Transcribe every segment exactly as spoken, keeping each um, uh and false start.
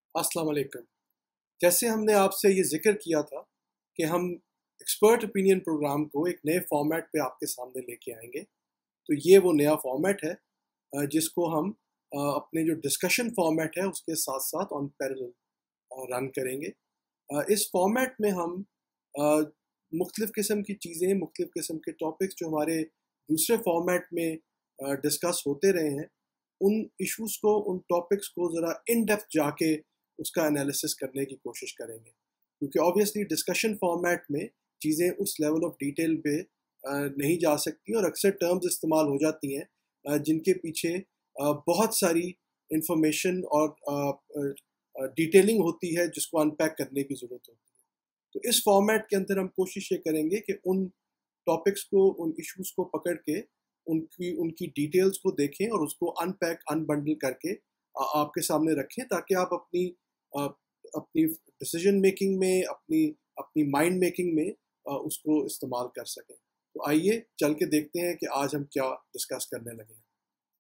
अस्सलाम वालेकुम। जैसे हमने आपसे ये ज़िक्र किया था कि हम एक्सपर्ट ओपिनियन प्रोग्राम को एक नए फॉर्मेट पे आपके सामने लेके आएंगे। तो ये वो नया फॉर्मेट है अ, जिसको हम अ, अपने जो डिस्कशन फॉर्मेट है उसके साथ साथ ऑन पैरेलल रन करेंगे। अ, इस फॉर्मेट में हम मुख्तलिफ़ किस्म की चीज़ें, मुख्तलिफ़ किस्म के टॉपिक्स जो हमारे दूसरे फॉर्मेट में डिस्कस होते रहे हैं, उन इश्यूज़ को, उन टॉपिक्स को ज़रा इन डेप्थ जाके उसका एनालिसिस करने की कोशिश करेंगे, क्योंकि ऑब्वियसली डिस्कशन फॉर्मेट में चीज़ें उस लेवल ऑफ डिटेल पे अ, नहीं जा सकती और अक्सर टर्म्स इस्तेमाल हो जाती हैं अ, जिनके पीछे अ, बहुत सारी इंफॉर्मेशन और डिटेलिंग होती है जिसको अनपैक करने की ज़रूरत होती है। तो इस फॉर्मेट के अंदर हम कोशिश ये करेंगे कि उन टॉपिक्स को, उन इश्यूज़ को पकड़ के उनकी उनकी डिटेल्स को देखें और उसको अनपैक, अनबंडल करके अ, आपके सामने रखें, ताकि आप अपनी अ, अपनी डिसीजन मेकिंग में, अपनी अपनी माइंड मेकिंग में अ, उसको इस्तेमाल कर सकें। तो आइए चल के देखते हैं कि आज हम क्या डिस्कस करने लगे हैं।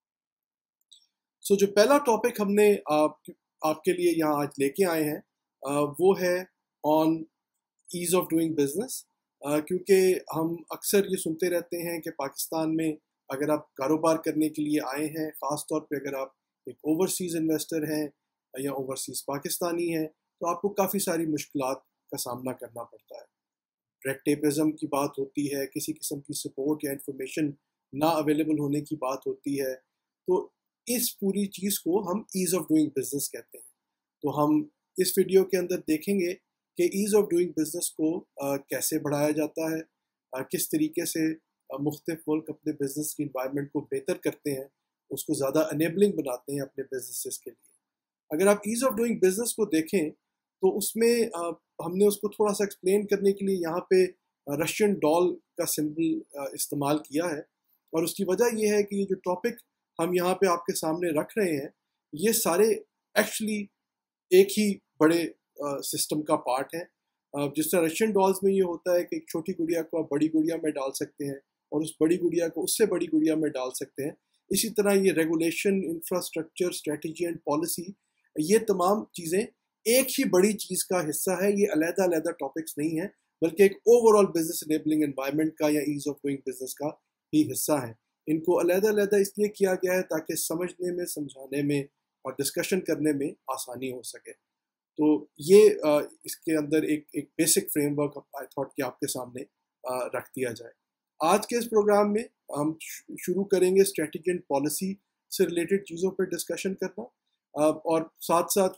सो so, जो पहला टॉपिक हमने आप, आपके लिए यहाँ आज लेके आए हैं अ, वो है on ease of doing business. क्योंकि हम अक्सर ये सुनते रहते हैं कि पाकिस्तान में अगर आप कारोबार करने के लिए आए हैं, ख़ास तौर पे अगर आप एक ओवरसीज़ इन्वेस्टर हैं या ओवरसीज़ पाकिस्तानी हैं, तो आपको काफ़ी सारी मुश्किलात का सामना करना पड़ता है। रेड टेपिज़म की बात होती है, किसी किस्म की सपोर्ट या इंफॉर्मेशन ना अवेलेबल होने की बात होती है। तो इस पूरी चीज़ को हम ईज़ ऑफ डूइंग बिजनेस कहते हैं। तो हम इस वीडियो के अंदर देखेंगे कि ईज़ ऑफ डूइंग बिजनेस को अ, कैसे बढ़ाया जाता है, अ, किस तरीके से मुख्तलिफ मुल्क अपने बिजनेस की इन्वायरमेंट को बेहतर करते हैं, उसको ज़्यादा अनेबलिंग बनाते हैं अपने बिजनेसेस के लिए। अगर आप ईज़ ऑफ डूइंग बिजनेस को देखें तो उसमें अ, हमने उसको थोड़ा सा एक्सप्लेन करने के लिए यहाँ पे रशियन डॉल का सिंबल इस्तेमाल किया है। और उसकी वजह ये है कि ये जो टॉपिक हम यहाँ पे आपके सामने रख रहे हैं, ये सारे एक्चुअली एक ही बड़े सिस्टम का पार्ट है। अ, जिस तरह रशियन डॉल्स में ये होता है कि एक छोटी गुड़िया को आप बड़ी गुड़िया में डाल सकते हैं और उस बड़ी गुड़िया को उससे बड़ी गुड़िया में डाल सकते हैं। इसी तरह ये regulation, infrastructure, strategy and policy, ये तमाम चीज़ें एक ही बड़ी चीज़ का हिस्सा है। ये अलग-अलग टॉपिक्स नहीं है, बल्कि एक ओवरऑल बिजनेस एनेबलिंग एनवायरनमेंट का या ईज ऑफ डूइंग बिजनेस का ही हिस्सा है। इनको अलग-अलग इसलिए किया गया है ताकि समझने में, समझाने में और डिस्कशन करने में आसानी हो सके। तो ये अ, इसके अंदर एक एक बेसिक फ्रेमवर्क आई थॉट कि आपके सामने अ, रख दिया जाए। आज के इस प्रोग्राम में हम शुरू करेंगे स्ट्रेटजी एंड पॉलिसी से रिलेटेड चीज़ों पर डिस्कशन करना, अ, और साथ साथ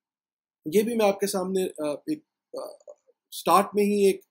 ये भी मैं आपके सामने अ, एक स्टार्ट में ही एक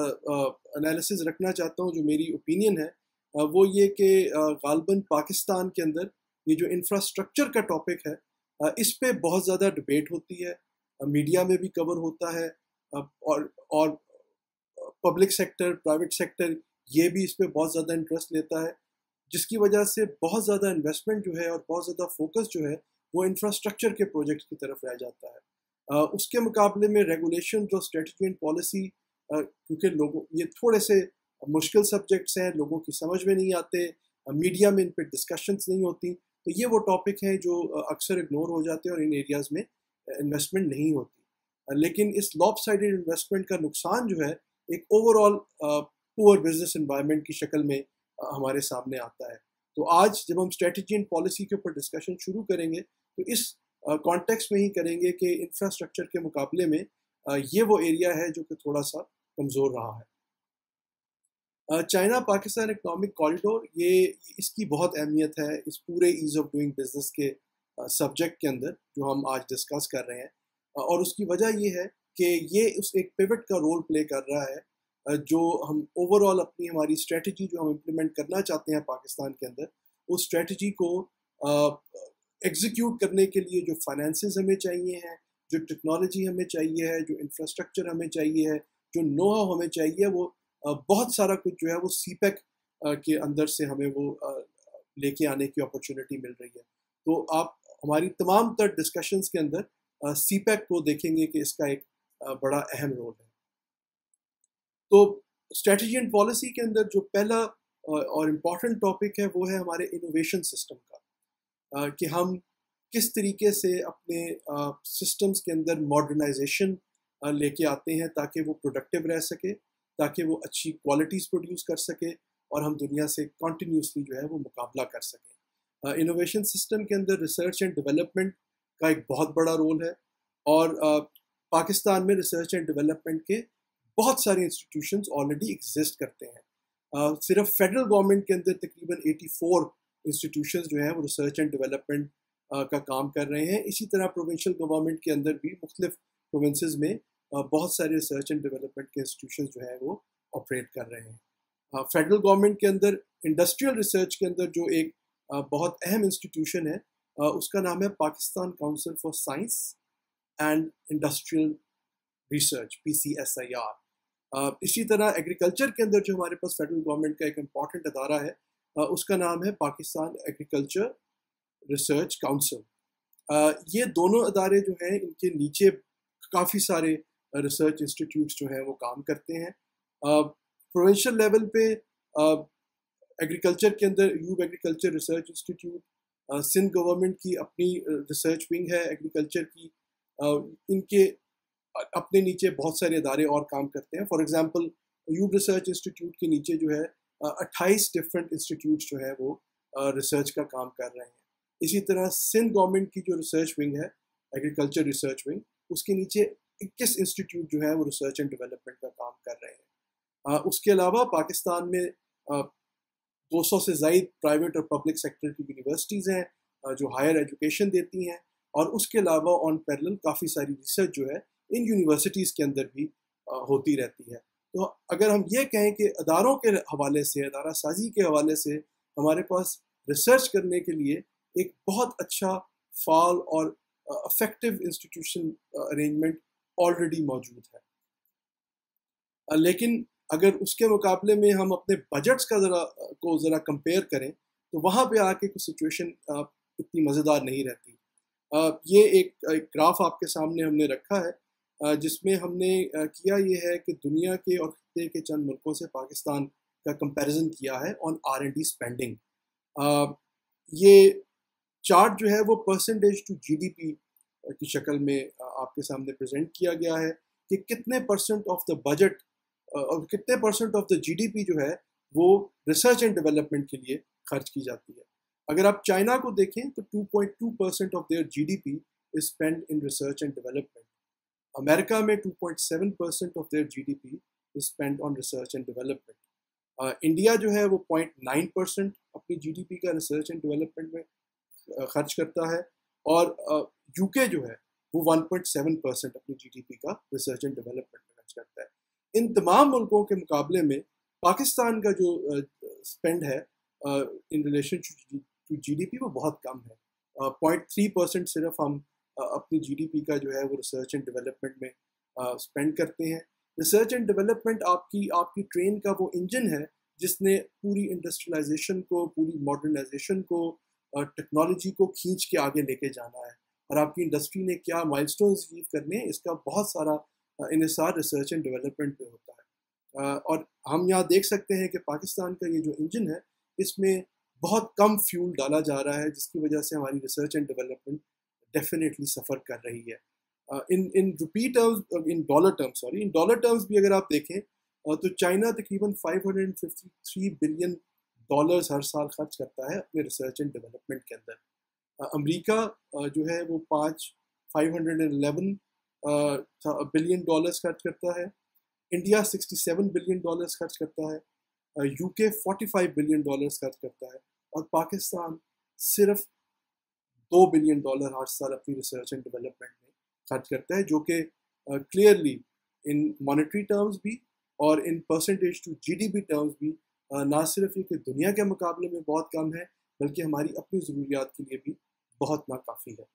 एनालिसिस रखना चाहता हूँ जो मेरी ओपिनियन है। अ, वो ये कि गालबन पाकिस्तान के अंदर ये जो इंफ्रास्ट्रक्चर का टॉपिक है, अ, इस पे बहुत ज़्यादा डिबेट होती है, मीडिया में भी कवर होता है, अ, और और पब्लिक सेक्टर, प्राइवेट सेक्टर, ये भी इस पे बहुत ज़्यादा इंटरेस्ट लेता है, जिसकी वजह से बहुत ज़्यादा इन्वेस्टमेंट जो है और बहुत ज़्यादा फोकस जो है वो इंफ्रास्ट्रक्चर के प्रोजेक्ट की तरफ रह जाता है। अ, उसके मुकाबले में रेगुलेशन जो स्ट्रेटजी एंड पॉलिसी, क्योंकि लोगों ये थोड़े से मुश्किल सब्जेक्ट्स हैं, लोगों की समझ में नहीं आते, मीडिया में इन पर डिस्कशंस नहीं होती, तो ये वो टॉपिक हैं जो अ, अक्सर इग्नोर हो जाते हैं और इन एरियाज़ में इन्वेस्टमेंट नहीं होती। अ, लेकिन इस लॉपसाइडेड इन्वेस्टमेंट का नुकसान जो है एक ओवरऑल पुअर बिजनेस एनवायरनमेंट की शक्ल में अ, हमारे सामने आता है। तो आज जब हम स्ट्रेटजी एंड पॉलिसी के ऊपर डिस्कशन शुरू करेंगे तो इस कॉन्टेक्स्ट में ही करेंगे कि इंफ्रास्ट्रक्चर के मुकाबले में अ, ये वो एरिया है जो कि थोड़ा सा कमज़ोर रहा है। अ, चाइना पाकिस्तान इकोनॉमिक कॉरिडोर, ये इसकी बहुत अहमियत है इस पूरे ईज़ ऑफ डूइंग बिजनेस के सब्जेक्ट के अंदर जो हम आज डिस्कस कर रहे हैं। अ, और उसकी वजह ये है कि ये उस एक पिवट का रोल प्ले कर रहा है, अ, जो हम ओवरऑल अपनी हमारी स्ट्रेटजी जो हम इम्प्लीमेंट करना चाहते हैं पाकिस्तान के अंदर, उस स्ट्रेटजी को एग्जीक्यूट करने के लिए जो फाइनेंसेस हमें चाहिए हैं, जो टेक्नोलॉजी हमें चाहिए है, जो इंफ्रास्ट्रक्चर हमें चाहिए है, जो नो हाउ हमें चाहिए, वो अ, बहुत सारा कुछ जो है वो सीपेक के अंदर से हमें वो अ, लेके आने की अपॉर्चुनिटी मिल रही है। तो आप हमारी तमाम तर डिस्कशंस के अंदर सीपेक को देखेंगे कि इसका एक अ, बड़ा अहम रोल है। तो स्ट्रेटजी एंड पॉलिसी के अंदर जो पहला अ, और इम्पॉर्टेंट टॉपिक है वो है हमारे इनोवेशन सिस्टम का, अ, कि हम किस तरीके से अपने सिस्टम्स के अंदर मॉडर्नाइजेशन लेके आते हैं ताकि वो प्रोडक्टिव रह सके, ताकि वो अच्छी क्वालिटीज़ प्रोड्यूस कर सके और हम दुनिया से कॉन्टीन्यूसली जो है वो मुकाबला कर सकें। इनोवेशन सिस्टम के अंदर रिसर्च एंड डेवलपमेंट का एक बहुत बड़ा रोल है और uh, पाकिस्तान में रिसर्च एंड डेवलपमेंट के बहुत सारे इंस्टीट्यूशंस ऑलरेडी एग्जिस्ट करते हैं। uh, सिर्फ फेडरल गवर्नमेंट के अंदर तकरीबन चौरासी इंस्टीट्यूशंस जो हैं वो रिसर्च एंड डेवलपमेंट uh, का काम कर रहे हैं। इसी तरह प्रोविंशियल गवर्नमेंट के अंदर भी मुख्तलिफ प्रोविंसेस में uh, बहुत सारे रिसर्च एंड डेवलपमेंट के इंस्टीट्यूशंस जो है वो ऑपरेट कर रहे हैं। फेडरल uh, गवर्नमेंट के अंदर इंडस्ट्रियल रिसर्च के अंदर जो एक uh, बहुत अहम इंस्टीट्यूशन है uh, उसका नाम है Pakistan council for science and industrial research, P C S I R. इसी तरह एग्रीकल्चर के अंदर जो हमारे पास फेडरल गवर्नमेंट का एक इम्पॉर्टेंट अदारा है uh, उसका नाम है Pakistan agriculture research council. uh, ये दोनों अदारे जो हैं इनके नीचे काफ़ी सारे रिसर्च इंस्टीट्यूट्स जो हैं वो काम करते हैं। प्रोविंशियल uh, लेवल पे एग्रीकल्चर uh, के अंदर यूब agriculture research institute, Sindh government की अपनी रिसर्च विंग है एग्रीकल्चर की, uh, इनके अपने नीचे बहुत सारे अदारे और काम करते हैं। फॉर एग्जांपल यूब रिसर्च इंस्टीट्यूट के नीचे जो है अट्ठाईस डिफरेंट इंस्टीट्यूट्स जो है वो रिसर्च का काम कर रहे हैं। इसी तरह सिंध गवर्नमेंट की जो रिसर्च विंग है एग्रीकल्चर रिसर्च विंग, उसके नीचे इक्कीस इंस्टीट्यूट जो है वो रिसर्च एंड डेवलपमेंट का काम कर रहे हैं। uh, उसके अलावा पाकिस्तान में uh, दो सौ से ज़ायद प्राइवेट और पब्लिक सेक्टर की यूनिवर्सिटीज़ हैं uh, जो हायर एजुकेशन देती हैं और उसके अलावा ऑन पैरेलल काफ़ी सारी रिसर्च जो है इन यूनिवर्सिटीज़ के अंदर भी uh, होती रहती है। तो अगर हम ये कहें कि अदारों के हवाले से, अदारा साजी के हवाले से हमारे पास रिसर्च करने के लिए एक बहुत अच्छा फाल और इफेक्टिव इंस्टीट्यूशन अरेंजमेंट ऑलरेडी मौजूद है। uh, लेकिन अगर उसके मुकाबले में हम अपने बजट्स का ज़रा को ज़रा कंपेयर करें तो वहाँ पे आके कुछ सिचुएशन uh, इतनी मज़ेदार नहीं रहती। uh, ये एक, एक ग्राफ आपके सामने हमने रखा है uh, जिसमें हमने uh, किया ये है कि दुनिया के और खित्ते के चंद मुल्कों से पाकिस्तान का कंपैरिजन किया है on R and D spending. ये चार्ट जो है वो परसेंटेज टू जीडीपी की शक्ल में आपके सामने प्रेजेंट किया गया है कि कितने परसेंट ऑफ द बजट और कितने परसेंट ऑफ द जीडीपी जो है वो रिसर्च एंड डेवलपमेंट के लिए खर्च की जाती है। अगर आप चाइना को देखें तो two point two percent of their GDP is spend in research and development. America में two point seven percent of their GDP is spend on research and development. India जो है वो ज़ीरो पॉइंट नाइन परसेंट अपनी GDP का research and development में खर्च करता है और यूके uh, जो है वो वन पॉइंट सेवन परसेंट अपनी जीडीपी का रिसर्च एंड डेवलपमेंट में खर्च करता है। इन तमाम मुल्कों के मुकाबले में पाकिस्तान का जो स्पेंड uh, है इन रिलेशन टू जीडीपी वो बहुत कम है। पॉइंट थ्री परसेंट सिर्फ हम uh, अपनी जीडीपी का जो है वो रिसर्च एंड डेवलपमेंट में स्पेंड uh, करते हैं। रिसर्च एंड डेवलपमेंट आपकी आपकी ट्रेन का वो इंजन है जिसने पूरी इंडस्ट्रियलाइजेशन को, पूरी मॉडर्नाइजेशन को, टेक्नोलॉजी को खींच के आगे लेके जाना है और आपकी इंडस्ट्री ने क्या माइलस्टोन्स अचीव करने हैं इसका बहुत सारा इन्हिसार रिसर्च एंड डेवलपमेंट पे होता है। और हम यहाँ देख सकते हैं कि पाकिस्तान का ये जो इंजन है इसमें बहुत कम फ्यूल डाला जा रहा है जिसकी वजह से हमारी research and development definitely suffer कर रही है। In in rupee terms, in dollar terms sorry in dollar terms भी अगर आप देखें तो चाइना तकरीबन five hundred fifty three billion dollars हर साल खर्च करता है अपने रिसर्च एंड डेवलपमेंट के अंदर। अमेरिका जो है वो पाँच five hundred and eleven billion dollars खर्च करता है। India sixty seven billion dollars खर्च करता है। UK forty five billion dollars खर्च करता है और पाकिस्तान सिर्फ दो बिलियन डॉलर हर साल अपनी रिसर्च एंड डेवलपमेंट में खर्च करता है, जो कि क्लियरली इन मॉनेटरी टर्म्स भी और in percentage to GDP terms भी uh, ना सिर्फ ये कि दुनिया के मुकाबले में बहुत कम है बल्कि हमारी अपनी ज़रूरियात के लिए भी बहुत नाकाफ़ी है।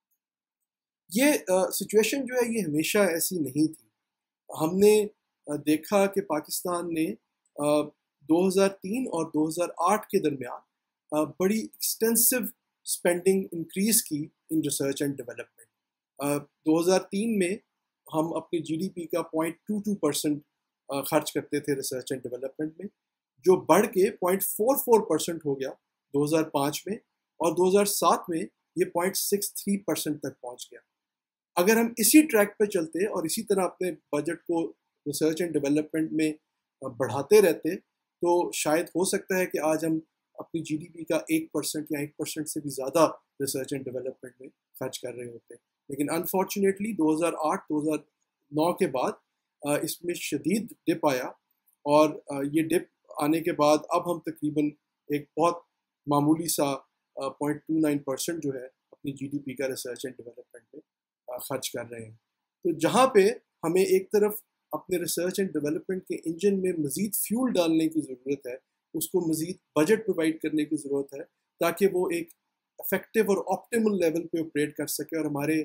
ये सिचुएशन uh, जो है ये हमेशा ऐसी नहीं थी। हमने uh, देखा कि पाकिस्तान ने uh, दो हज़ार तीन और दो हज़ार आठ के दरमियान uh, बड़ी एक्सटेंसिव स्पेंडिंग इंक्रीज़ की इन रिसर्च एंड डेवलपमेंट। दो हज़ार तीन में हम अपनी जीडीपी का पॉइंट टू टू परसेंट खर्च करते थे रिसर्च एंड डेवलपमेंट में, जो बढ़ के पॉइंट फोर फोर परसेंट हो गया दो हज़ार पाँच में और दो हज़ार सात में ये पॉइंट सिक्स थ्री परसेंट तक पहुंच गया। अगर हम इसी ट्रैक पे चलते और इसी तरह अपने बजट को रिसर्च एंड डेवलपमेंट में बढ़ाते रहते तो शायद हो सकता है कि आज हम अपनी जीडीपी का एक परसेंट या एक परसेंट से भी ज़्यादा रिसर्च एंड डेवलपमेंट में खर्च कर रहे होते। लेकिन अनफॉर्चुनेटली दो हज़ार आठ दो हज़ार नौ के बाद इसमें शदीद डिप आया और ये डिप आने के बाद अब हम तकरीबन एक बहुत मामूली सा पॉइंट टू नाइन परसेंट जो है अपनी जीडीपी का रिसर्च एंड डेवलपमेंट में खर्च कर रहे हैं। तो जहाँ पे हमें एक तरफ अपने रिसर्च एंड डेवलपमेंट के इंजन में मज़ीद फ्यूल डालने की ज़रूरत है, उसको मज़ीद बजट प्रोवाइड करने की ज़रूरत है ताकि वो एक इफेक्टिव और ऑप्टिमल लेवल पे ऑपरेट कर सके और हमारे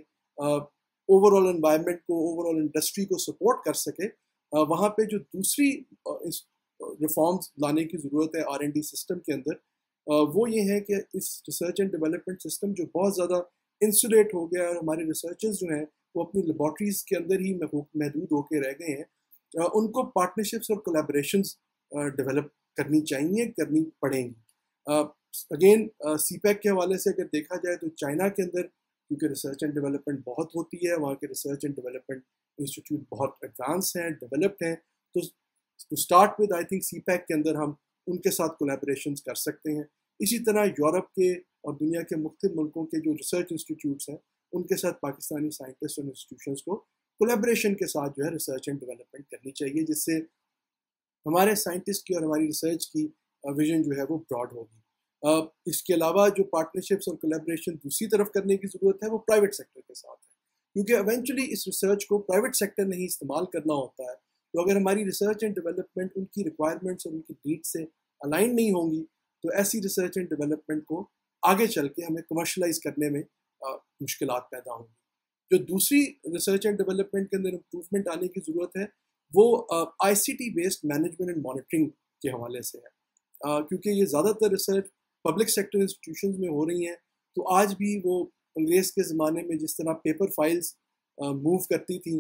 ओवरऑल एनवायरनमेंट को, ओवरऑल इंडस्ट्री को सपोर्ट कर सके। uh, वहाँ पे जो दूसरी रिफॉर्म्स लाने की ज़रूरत है आर एंड डी सिस्टम के अंदर, uh, वो ये है कि इस रिसर्च एंड डेवलपमेंट सिस्टम जो बहुत ज़्यादा इंसुलेट हो गया और हमारे रिसर्चर्स जो हैं वो अपनी लेबॉर्ट्रीज़ के अंदर ही महदूद होकर रह गए हैं, uh, उनको पार्टनरशिप्स और कोलैबोरेशंस डेवलप करनी चाहिए, करनी पड़ेंगी। अगेन सी पैक के हवाले से अगर देखा जाए तो चाइना के अंदर क्योंकि रिसर्च एंड डेवलपमेंट बहुत होती है, वहाँ के रिसर्च एंड डेवलपमेंट इंस्टीट्यूट बहुत एडवांस हैं, डेवलप्ड हैं, तो to start with I think CPEC के अंदर हम उनके साथ कोलैबोरेशंस कर सकते हैं। इसी तरह यूरोप के और दुनिया के मुख्तलिफ मुल्कों के जो रिसर्च इंस्टीट्यूट्स हैं उनके साथ पाकिस्तानी साइंटिस्ट और इंस्टीट्यूशंस को कोलैबोरेशन के साथ जो है रिसर्च एंड डेवलपमेंट करनी चाहिए, जिससे हमारे साइंटिस्ट की और हमारी रिसर्च की विजन जो है वो ब्रॉड होगी। Uh, इसके अलावा जो पार्टनरशिप्स और कोलैबोरेशन दूसरी तरफ करने की ज़रूरत है वो प्राइवेट सेक्टर के साथ है, क्योंकि एवेंचुअली इस रिसर्च को प्राइवेट सेक्टर ने ही इस्तेमाल करना होता है। तो अगर हमारी रिसर्च एंड डेवलपमेंट उनकी रिक्वायरमेंट्स और उनकी नीड से अलाइन नहीं होंगी तो ऐसी रिसर्च एंड डेवलपमेंट को आगे चल के हमें कमर्शलाइज करने में मुश्किलात पैदा होंगी। जो दूसरी रिसर्च एंड डेवलपमेंट के अंदर इम्प्रूवमेंट आने की ज़रूरत है वो I C T based management and monitoring के हवाले से है, uh, क्योंकि ये ज़्यादातर रिसर्च पब्लिक सेक्टर इंस्टीट्यूशंस में हो रही हैं। तो आज भी वो अंग्रेज़ के ज़माने में जिस तरह पेपर फाइल्स मूव करती थी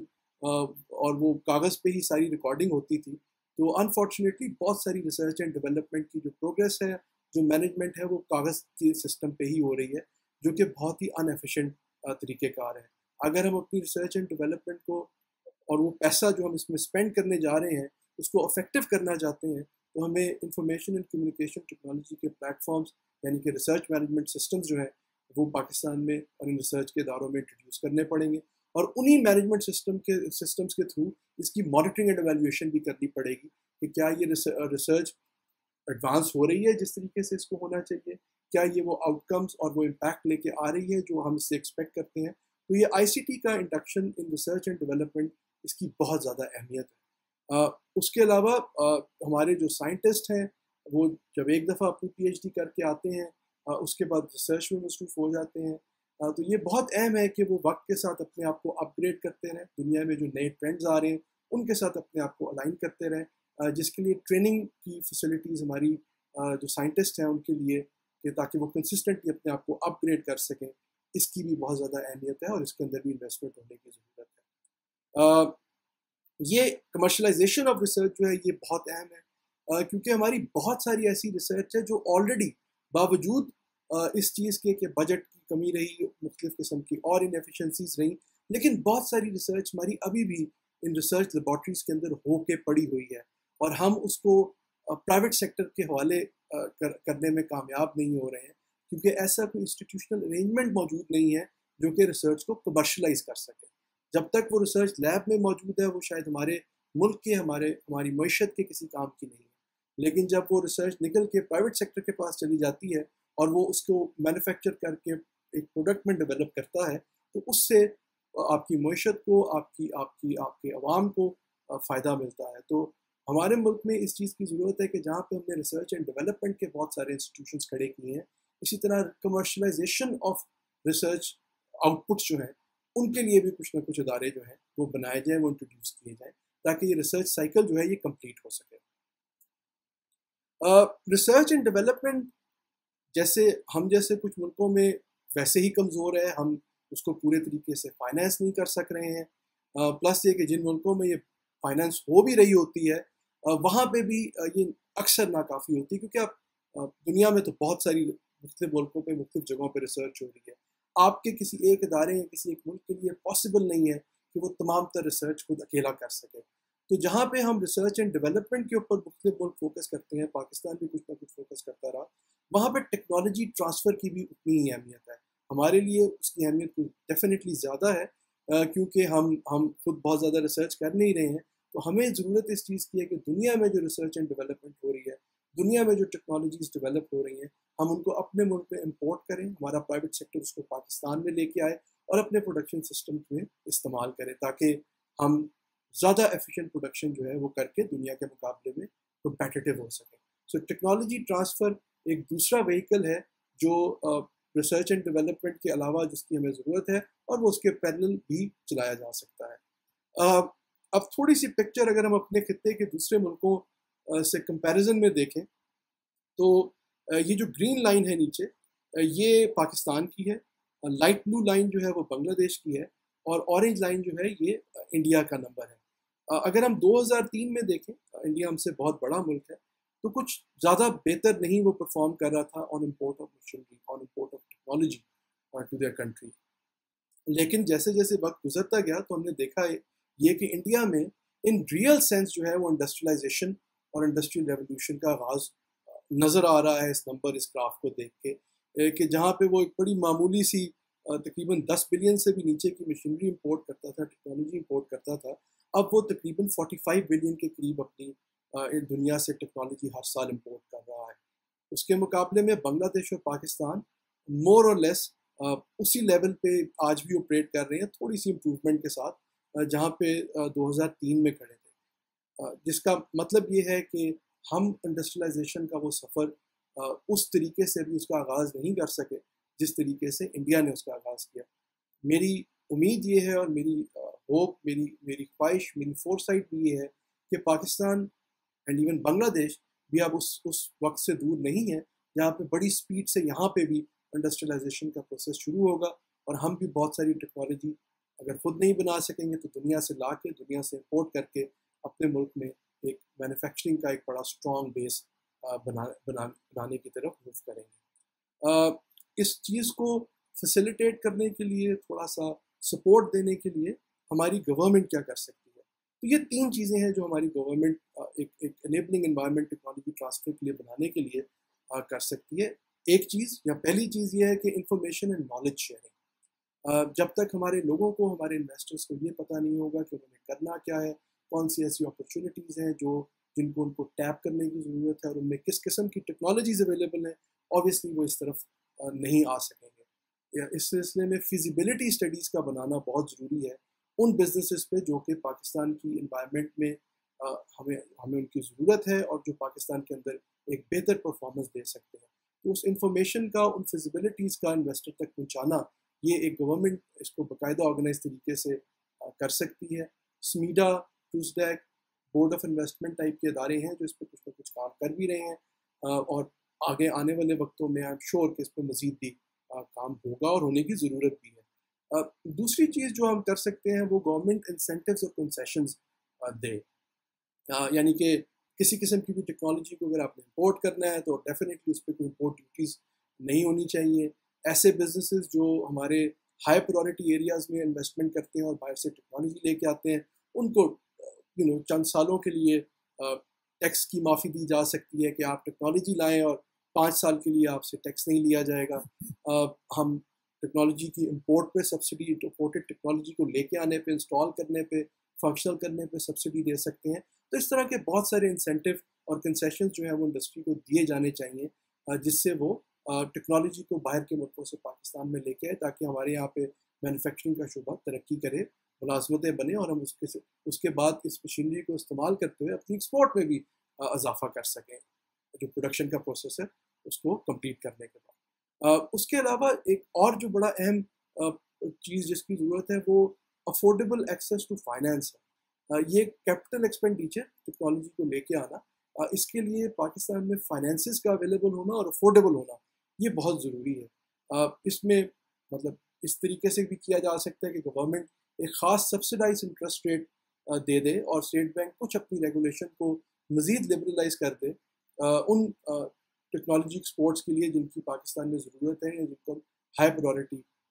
और वो कागज़ पे ही सारी रिकॉर्डिंग होती थी, तो अनफॉर्चुनेटली बहुत सारी रिसर्च एंड डेवलपमेंट की जो प्रोग्रेस है, जो मैनेजमेंट है, वो कागज़ के सिस्टम पे ही हो रही है, जो कि बहुत ही अनएफिशिएंट तरीक़ेकार है। अगर हम अपनी रिसर्च एंड डेवलपमेंट को और वो पैसा जो हम इसमें स्पेंड करने जा रहे हैं उसको इफेक्टिव करना चाहते हैं तो हमें इंफॉर्मेशन एंड कम्युनिकेशन टेक्नोलॉजी के प्लेटफॉर्म्स यानी कि रिसर्च मैनेजमेंट सिस्टम्स जो है वो पाकिस्तान में और इन रिसर्च के इदारों में इंट्रोड्यूस करने पड़ेंगे और उन्हीं मैनेजमेंट सिस्टम के सिस्टम्स के थ्रू इसकी मॉनिटरिंग एंड एवेल्यूएशन भी करनी पड़ेगी कि क्या ये रिसर्च एडवांस हो रही है जिस तरीके से इसको होना चाहिए, क्या ये वो आउटकम्स और वो इम्पैक्ट लेके आ रही है जो हम इससे एक्सपेक्ट करते हैं। तो ये आई सी टी का induction in research and development इसकी बहुत ज़्यादा अहमियत है। Uh, उसके अलावा uh, हमारे जो साइंटिस्ट हैं वो जब एक दफ़ा अपनी पी एच डी करके आते हैं uh, उसके बाद रिसर्च में मसरूफ़ हो जाते हैं, uh, तो ये बहुत अहम है कि वो वक्त के साथ अपने आप को अपग्रेड करते रहें, दुनिया में जो नए ट्रेंड्स आ रहे हैं उनके साथ अपने आप को अलाइन करते रहें, uh, जिसके लिए ट्रेनिंग की फैसिलिटीज़ हमारी uh, जो साइंटिस्ट हैं उनके लिए कि ताकि वो कंसिस्टेंटली अपने आप को अपग्रेड कर सकें, इसकी भी बहुत ज़्यादा अहमियत है और इसके अंदर भी इन्वेस्टमेंट होने की ज़रूरत है। uh, ये कमर्शलाइजेशन ऑफ रिसर्च जो है ये बहुत अहम है, uh, क्योंकि हमारी बहुत सारी ऐसी रिसर्च है जो ऑलरेडी बावजूद uh, इस चीज़ के कि बजट की कमी रही, मुख्तलिफ़ किस्म की और इनएफिशिएंसीज रही, लेकिन बहुत सारी रिसर्च हमारी अभी भी इन रिसर्च लेबॉर्ट्रीज़ के अंदर हो के पड़ी हुई है और हम उसको प्राइवेट uh, सेक्टर के हवाले uh, कर, करने में कामयाब नहीं हो रहे हैं क्योंकि ऐसा कोई इंस्टीट्यूशनल अरेंजमेंट मौजूद नहीं है जो कि रिसर्च को कमर्शलाइज कर सके। जब तक वो रिसर्च लैब में मौजूद है वो शायद हमारे मुल्क के हमारे हमारी मईशत के किसी काम की नहीं है, लेकिन जब वो रिसर्च निकल के प्राइवेट सेक्टर के पास चली जाती है और वो उसको मैन्युफैक्चर करके एक प्रोडक्ट में डेवलप करता है तो उससे आपकी मईशत को, आपकी आपकी आपके अवाम को फ़ायदा मिलता है। तो हमारे मुल्क में इस चीज़ की ज़रूरत है कि जहाँ पे हमने रिसर्च एंड डेवलपमेंट के बहुत सारे इंस्टीट्यूशंस खड़े किए हैं, इसी तरह कमर्शलाइजेशन ऑफ रिसर्च आउटपुट्स जो हैं उनके लिए भी कुछ ना कुछ इदारे जो हैं वो बनाए जाएँ, वो इंट्रोड्यूस किए जाएँ ताकि ये रिसर्च साइकिल जो है ये कंप्लीट हो सके। रिसर्च एंड डेवलपमेंट जैसे हम जैसे कुछ मुल्कों में वैसे ही कमज़ोर है, हम उसको पूरे तरीके से फाइनेंस नहीं कर सक रहे हैं। प्लस ये कि जिन मुल्कों में ये फाइनेंस हो भी रही होती है वहाँ पे भी ये अक्सर नाकाफ़ी होती है क्योंकि अब दुनिया में तो बहुत सारी मुख्तलिफ मुल्कों पे मुख्तलिफ जगहों पे रिसर्च हो रही है। आपके किसी एक इदारे या किसी एक मुल्क के लिए पॉसिबल नहीं है कि वो तमाम तर रिसर्च खुद अकेला कर सके। तो जहाँ पे हम रिसर्च एंड डेवलपमेंट के ऊपर मुख्तलिफ मुल्क फोकस करते हैं, पाकिस्तान भी कुछ ना कुछ फोकस करता रहा, वहाँ पे टेक्नोलॉजी ट्रांसफ़र की भी उतनी ही अहमियत है। हमारे लिए उसकी अहमियत डेफिनेटली ज़्यादा है, क्योंकि हम हम खुद बहुत ज़्यादा रिसर्च कर नहीं रहे हैं। तो हमें ज़रूरत इस चीज़ की है कि दुनिया में जो रिसर्च एंड डेवलपमेंट हो रही है, दुनिया में जो टेक्नोलॉजीज़ डेवलप हो रही हैं, हम उनको अपने मुल्क में इंपोर्ट करें, हमारा प्राइवेट सेक्टर उसको पाकिस्तान में लेके आए और अपने प्रोडक्शन सिस्टम में इस्तेमाल करें, ताकि हम ज़्यादा एफिशिएंट प्रोडक्शन जो है वो करके दुनिया के मुकाबले में कम्पेटिटिव हो सकें। सो टेक्नोलॉजी ट्रांसफ़र एक दूसरा व्हीकल है जो रिसर्च एंड डेवलपमेंट के अलावा जिसकी हमें ज़रूरत है, और वो उसके पैरेलल भी चलाया जा सकता है। uh, अब थोड़ी सी पिक्चर अगर हम अपने खित्ते के दूसरे मुल्कों uh, से कंपैरिजन में देखें, तो uh, ये जो ग्रीन लाइन है नीचे, uh, ये पाकिस्तान की है, लाइट ब्लू लाइन जो है वो बांग्लादेश की है, और ऑरेंज लाइन जो है ये इंडिया का नंबर है। uh, अगर हम दो हज़ार तीन में देखें, इंडिया हमसे बहुत बड़ा मुल्क है, तो कुछ ज़्यादा बेहतर नहीं वो परफॉर्म कर रहा था on import of machinery, on import of technology to their country. लेकिन जैसे जैसे वक्त गुजरता गया तो हमने देखा है ये कि इंडिया में इन रियल सेंस जो है वो इंडस्ट्रियलाइजेशन और इंडस्ट्रियल रेवोल्यूशन का आगाज़ नज़र आ रहा है इस नंबर, इस ग्राफ को देख के, कि जहाँ पे वो एक बड़ी मामूली सी तकरीबन दस बिलियन से भी नीचे की मशीनरी इंपोर्ट करता था, टेक्नोलॉजी इंपोर्ट करता था, अब वो तकरीबन पैंतालीस बिलियन के करीब अपनी दुनिया से टेक्नोलॉजी हर साल इंपोर्ट कर रहा है। उसके मुकाबले में बांग्लादेश और पाकिस्तान मोर और लेस उसी लेवल पे आज भी ऑपरेट कर रहे हैं, थोड़ी सी इम्प्रूवमेंट के साथ, जहाँ पे दो हज़ार तीन में खड़े थे। जिसका मतलब ये है कि हम इंडस्ट्रियलाइजेशन का वो सफ़र उस तरीके से भी उसका आगाज़ नहीं कर सके जिस तरीके से इंडिया ने उसका आगाज़ किया। मेरी उम्मीद ये है और मेरी होप, मेरी मेरी ख्वाहिश, मेरी फोरसाइट भी ये है कि पाकिस्तान एंड इवन बांग्लादेश भी अब उस उस वक्त से दूर नहीं है जहाँ पे बड़ी स्पीड से यहाँ पे भी इंडस्ट्रियलाइजेशन का प्रोसेस शुरू होगा, और हम भी बहुत सारी टेक्नोलॉजी अगर खुद नहीं बना सकेंगे तो दुनिया से ला के, दुनिया से इंपोर्ट करके अपने मुल्क में एक मैन्युफैक्चरिंग का एक बड़ा स्ट्रॉन्ग बेस बना बना बनाने की तरफ मूव करेंगे। इस चीज़ को फैसिलिटेट करने के लिए, थोड़ा सा सपोर्ट देने के लिए हमारी गवर्नमेंट क्या कर सकती है? तो ये तीन चीज़ें हैं जो हमारी गवर्नमेंट एक एक एनेबलिंग एनवायरनमेंट टेक्नोलॉजी ट्रांसफर के लिए बनाने के लिए आ, कर सकती है। एक चीज़ या पहली चीज़ ये है कि इंफॉर्मेशन एंड नॉलेज शेयरिंग। जब तक हमारे लोगों को, हमारे इन्वेस्टर्स को ये पता नहीं होगा कि उन्हें करना क्या है, कौन सी ऐसी अपॉर्चुनिटीज़ हैं जो जिनको उनको टैप करने की ज़रूरत है और उनमें किस किस्म की टेक्नोलॉजीज़ अवेलेबल हैं, ऑब्वियसली वो इस तरफ नहीं आ सकेंगे। इस सिलसिले में फिजिबिलिटी स्टडीज़ का बनाना बहुत ज़रूरी है उन बिजनेसेस पे जो कि पाकिस्तान की इन्वायरमेंट में आ, हमें हमें उनकी ज़रूरत है और जो पाकिस्तान के अंदर एक बेहतर परफॉर्मेंस दे सकते हैं। तो उस इंफॉर्मेशन का, उन फिजिबिलिटीज़ का इन्वेस्टर तक पहुंचाना, ये एक गवर्नमेंट इसको बाकायदा ऑर्गेनाइज तरीके से आ, कर सकती है। SMEDA, TUSDEC, board of investment type के अदारे हैं जो इस पर कुछ ना कुछ काम कर भी रहे हैं, आ, और आगे आने वाले वक्तों में आई एम श्योर कि इस पर मज़ीद भी आ, काम होगा और होने की ज़रूरत भी है। आ, दूसरी चीज़ जो हम कर सकते हैं वो गवर्नमेंट इंसेंटिव्स और कंसेशंस दे, यानी कि किसी किस्म की भी टेक्नोलॉजी को अगर आपने इंपोर्ट करना है तो डेफिनेटली उस पर कोई इंपोर्ट ड्यूटीज़ नहीं होनी चाहिए। ऐसे बिजनेसेस जो हमारे हाई प्रायोरिटी एरियाज़ में इन्वेस्टमेंट करते हैं और बाहर से टेक्नोलॉजी लेके आते हैं, उनको यू नो चंद सालों के लिए टैक्स की माफ़ी दी जा सकती है कि आप टेक्नोलॉजी लाएं और पाँच साल के लिए आपसे टैक्स नहीं लिया जाएगा। आ, हम टेक्नोलॉजी की इंपोर्ट पे सब्सिडी, इंपोर्टेड टेक्नोलॉजी को लेके आने पे, इंस्टॉल करने पे, फंक्शनल करने पे सब्सिडी दे सकते हैं। तो इस तरह के बहुत सारे इंसेंटिव और कंसेशन जो है वो इंडस्ट्री को दिए जाने चाहिए, जिससे वो टेक्नोलॉजी को बाहर के मुल्कों से पाकिस्तान में लेके आए, ताकि हमारे यहाँ पे मैन्युफैक्चरिंग का शुबा तरक्की करे, मुलाजमतें बने और हम उसके उसके बाद इस मशीनरी को इस्तेमाल करते हुए अपनी एक्सपोर्ट में भी इजाफा कर सकें, जो प्रोडक्शन का प्रोसेस है उसको कंप्लीट करने के बाद। उसके अलावा एक और जो बड़ा अहम चीज़ जिसकी ज़रूरत है वो अफोर्डेबल एक्सेस टू फाइनेंस है। ये कैपिटल एक्सपेंडिचर टेक्नोलॉजी को लेके आना, इसके लिए पाकिस्तान में फाइनेंसेस का अवेलेबल होना और अफोर्डेबल होना ये बहुत ज़रूरी है। इसमें मतलब इस तरीके से भी किया जा सकता है कि गवर्नमेंट एक ख़ास सब्सिडाइज इंटरेस्ट रेट दे दे और स्टेट बैंक कुछ अपनी रेगुलेशन को मज़ीद लिबरलाइज कर दे उन टेक्नोलॉजी एक्सपोर्ट्स के लिए जिनकी पाकिस्तान में ज़रूरत है या जिनको हाई प्रायोरिटी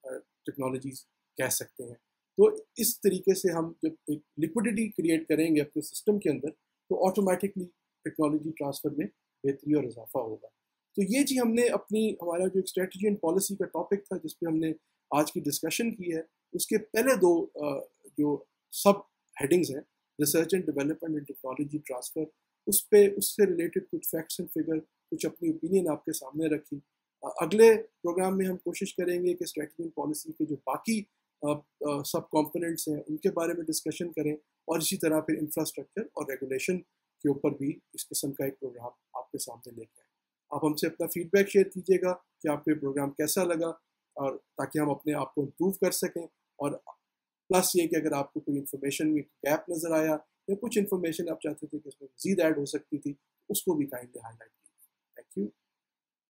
टेक्नोलॉजीज कह सकते हैं। तो इस तरीके से हम जब एक लिक्विडिटी क्रिएट करेंगे अपने सिस्टम के अंदर तो ऑटोमेटिकली टेक्नोलॉजी ट्रांसफ़र में बेहतरी और इजाफा होगा। तो ये जी हमने अपनी हमारा जो एक स्ट्रेटजी एंड पॉलिसी का टॉपिक था जिस पे हमने आज की डिस्कशन की है, उसके पहले दो जो सब हेडिंग्स हैं, research and development and technology transfer, उस पे उससे रिलेटेड कुछ फैक्ट्स एंड फिगर, कुछ अपनी ओपिनियन आपके सामने रखी। अगले प्रोग्राम में हम कोशिश करेंगे कि स्ट्रेटजी एंड पॉलिसी के जो बाकी सब कंपोनेंट्स हैं उनके बारे में डिस्कशन करें, और इसी तरह फिर इंफ्रास्ट्रक्चर और रेगुलेशन के ऊपर भी इस किस्म का एक प्रोग्राम आपके सामने लेके आए। आप हमसे अपना फीडबैक शेयर कीजिएगा कि आपको ये प्रोग्राम कैसा लगा, और ताकि हम अपने आप को इम्प्रूव कर सकें। और प्लस ये कि अगर आपको कोई इन्फॉर्मेशन में गैप नज़र आया या कुछ इन्फॉर्मेशन आप चाहते थे कि इसमें मज़ीद ऐड हो सकती थी, उसको भी काइंडली हाईलाइट कीजिए। Thank you.